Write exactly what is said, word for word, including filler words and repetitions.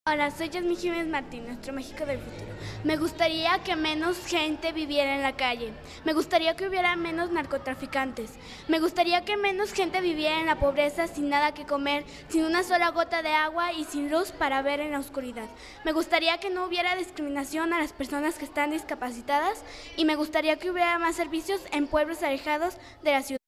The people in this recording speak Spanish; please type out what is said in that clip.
Hola, soy Yasmín Jiménez Martín, nuestro México del futuro. Me gustaría que menos gente viviera en la calle. Me gustaría que hubiera menos narcotraficantes. Me gustaría que menos gente viviera en la pobreza sin nada que comer, sin una sola gota de agua y sin luz para ver en la oscuridad. Me gustaría que no hubiera discriminación a las personas que están discapacitadas y me gustaría que hubiera más servicios en pueblos alejados de la ciudad.